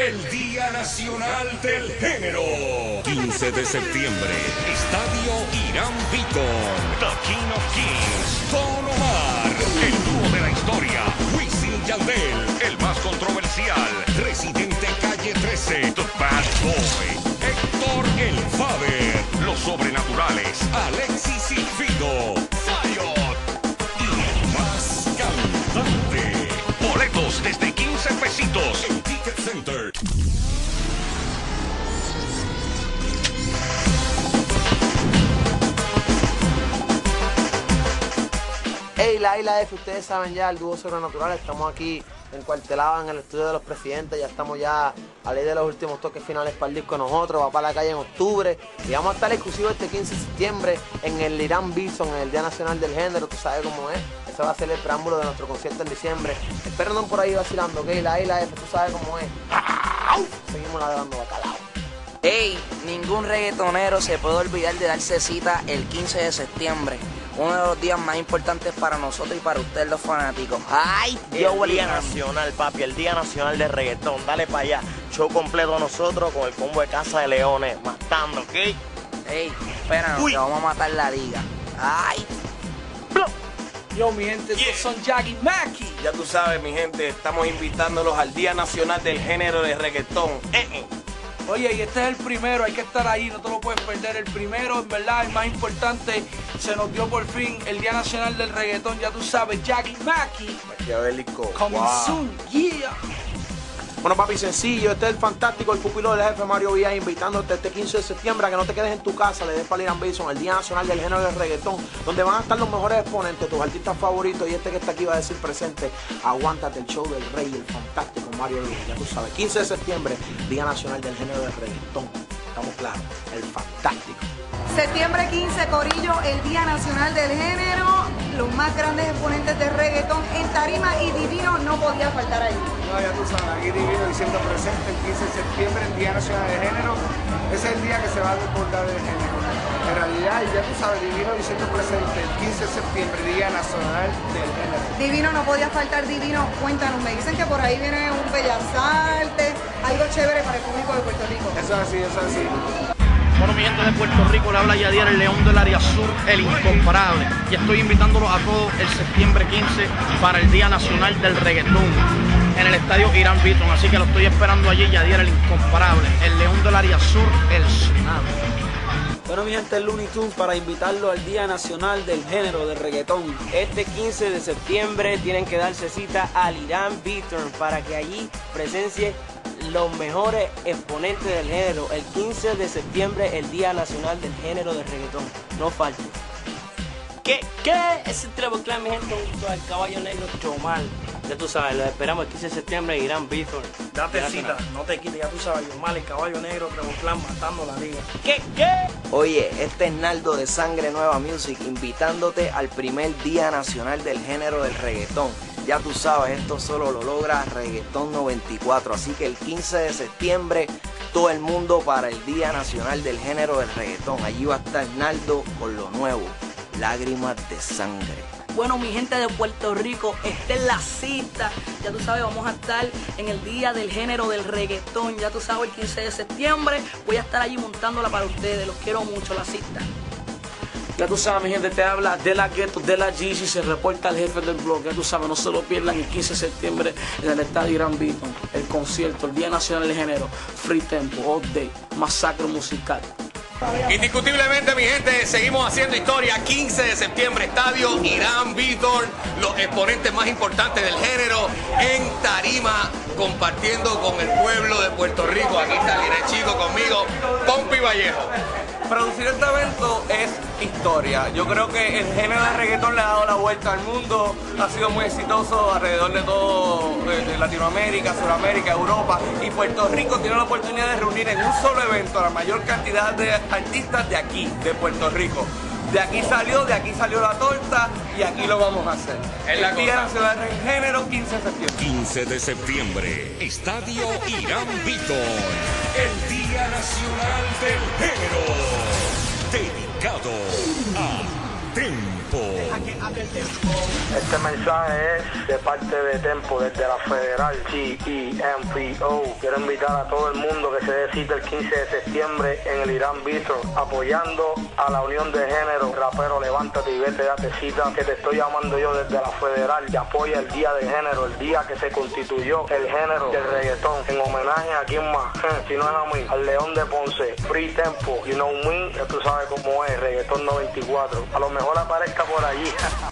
el Día Nacional del Género. 15 de septiembre, Estadio Irán Beaton. The King of Kings, Don Omar, el dúo de la historia. Wisin y Yandel, el más controversial. Residente Calle 13, The Bad Boy. Héctor el Fader, Los Sobrenaturales, Alexis y Fido, Zion y el más cantante. Boletos desde 15 pesitos en Ticket Center. Hey, la Isla F, ustedes saben ya, el dúo Sobrenatural, estamos aquí encuartelados en el estudio de los presidentes, ya estamos ya a ley de los últimos toques finales para el disco nosotros, va para la calle en octubre y vamos a estar exclusivos este 15 de septiembre en el Irán Beaton, en el Día Nacional del Género, tú sabes cómo es, ese va a ser el preámbulo de nuestro concierto en diciembre, espérenos por ahí vacilando, ok, la Isla F, tú sabes cómo es, seguimos ladrando bacalao. Ey, ningún reggaetonero se puede olvidar de darse cita el 15 de septiembre. Uno de los días más importantes para nosotros y para ustedes los fanáticos. ¡Ay! El Día Nacional, papi, el Día Nacional del Reggaetón. Dale para allá. Show completo nosotros con el combo de Casa de Leones, matando, ¿ok? Ey, espéranos, que vamos a matar la liga. ¡Ay! Yo, mi gente, estos son Jackie Mackie. Ya tú sabes, mi gente, estamos invitándolos al Día Nacional del Género de Reggaetón. Oye, y este es el primero, hay que estar ahí, no te lo puedes perder. El primero, en verdad, el más importante, se nos dio por fin el Día Nacional del Reggaetón, ya tú sabes, Jackie Mackie. Maquiavélico. Coming soon, yeah. Bueno, papi, sencillo, este es el fantástico, el pupilo del jefe Mario Villas, invitándote este 15 de septiembre a que no te quedes en tu casa, le des para Irán Beaton, el Día Nacional del Género del Reggaetón, donde van a estar los mejores exponentes, tus artistas favoritos, y este que está aquí va a decir presente, aguántate el show del rey, el fantástico Mario Villas, ya tú sabes, 15 de septiembre, Día Nacional del Género del Reggaetón, estamos claros, el fantástico. Septiembre 15, Corillo, el Día Nacional del Género, los más grandes exponentes de reggaetón en tarima y Divino no podía faltar ahí. No, ya tú sabes, aquí Divino diciendo presente el 15 de septiembre, el Día Nacional del Género, ese es el día que se va a recordar del género. En realidad, ya tú sabes, Divino diciendo presente el 15 de septiembre, Día Nacional del Género. Divino no podía faltar, Divino, cuéntanos, me dicen que por ahí viene un Bellas Artes, algo chévere para el público de Puerto Rico. Eso es así, eso es así. Bueno, mi gente de Puerto Rico, le habla Yadier, el león del área sur, el incomparable. Y estoy invitándolos a todos el septiembre 15 para el Día Nacional del Reggaetón en el Estadio Irán Beaton. Así que lo estoy esperando allí, Yadier, el incomparable, el león del área sur, el tsunami. Bueno, mi gente, el Looney Tunes para invitarlo al Día Nacional del Género de Reggaetón. Este 15 de septiembre tienen que darse cita al Irán Beaton para que allí presencie los mejores exponentes del género. El 15 de septiembre, el Día Nacional del Género de Reggaetón. No falte. ¿Qué? Es el Treble Clan, mi gente, junto al Caballo Negro Chomal. Ya tú sabes, lo esperamos el 15 de septiembre en Irán Beaton. Date cita, no te quites, ya tú sabes, Chomal, el Caballo Negro, Treble Clan, matando la liga. ¿Qué? Oye, este es Naldo de Sangre Nueva Music, invitándote al primer Día Nacional del Género del Reggaetón. Ya tú sabes, esto solo lo logra Reggaetón 94, así que el 15 de septiembre todo el mundo para el Día Nacional del Género del Reggaetón. Allí va a estar Naldo con lo nuevo, Lágrimas de Sangre. Bueno, mi gente de Puerto Rico, esta es la cita. Ya tú sabes, vamos a estar en el Día del Género del Reggaetón. Ya tú sabes, el 15 de septiembre voy a estar allí montándola para ustedes. Los quiero mucho, la cita. Ya tú sabes, mi gente, te habla de la Ghetto, de la Yeezy, se reporta el jefe del blog. Ya tú sabes, no se lo pierdan el 15 de septiembre en el Estadio Irán Beaton. El concierto, el Día Nacional del Género, Free Tempo, All Day, masacre musical. Indiscutiblemente, mi gente, seguimos haciendo historia. 15 de septiembre, Estadio Irán Beaton, los exponentes más importantes del género en tarima, compartiendo con el pueblo de Puerto Rico. Aquí está el Irán Chico conmigo, Pompi Vallejo. Producir este evento es historia. Yo creo que el género de reggaetón le ha dado la vuelta al mundo, ha sido muy exitoso alrededor de todo de Latinoamérica, Sudamérica, Europa, y Puerto Rico tiene la oportunidad de reunir en un solo evento a la mayor cantidad de artistas de aquí, de Puerto Rico. De aquí salió la torta y aquí lo vamos a hacer. El Día Nacional del Género, 15 de septiembre. 15 de septiembre, Estadio Irán Beaton, el Día Nacional del Género, dedicado a Tempo. Este mensaje es de parte de Tempo, desde la Federal TEMPO. Quiero invitar a todo el mundo que se dé cita el 15 de septiembre en el Irán Bistro, apoyando a la unión de género. Rapero, levántate y vete, date cita, que te estoy llamando yo desde la Federal, y apoya el Día del Género, el día que se constituyó el género del reggaetón, en homenaje a quién más, si no es a mí, al León de Ponce, Free Tempo, you know me, ya tú sabes cómo es, Reggaetón 94. A lo mejor aparezca por allí.